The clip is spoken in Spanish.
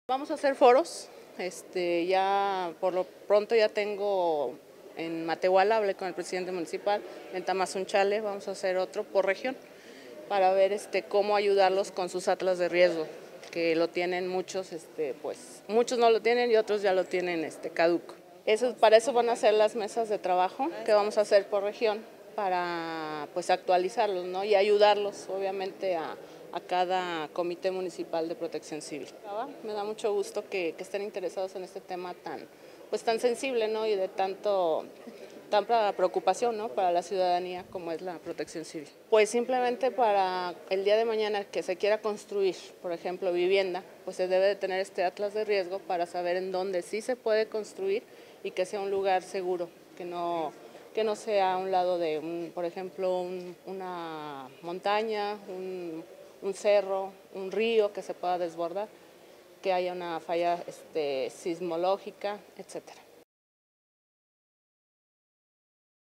Vamos a hacer foros, ya por lo pronto ya tengo en Matehuala, hablé con el presidente municipal, en Tamazunchale vamos a hacer otro por región para ver cómo ayudarlos con sus atlas de riesgo, que lo tienen muchos, pues muchos no lo tienen y otros ya lo tienen caduco. Para eso van a ser las mesas de trabajo que vamos a hacer por región para pues actualizarlos, ¿no? Y ayudarlos obviamente a cada comité municipal de protección civil. Me da mucho gusto que estén interesados en este tema tan sensible, ¿no? Y de tanta preocupación, ¿no? Para la ciudadanía como es la protección civil. Pues simplemente para el día de mañana que se quiera construir, por ejemplo, vivienda, pues se debe de tener este atlas de riesgo para saber en dónde sí se puede construir y que sea un lugar seguro, que no sea a un lado de, por ejemplo, una montaña, un cerro, un río que se pueda desbordar, que haya una falla sismológica, etcétera.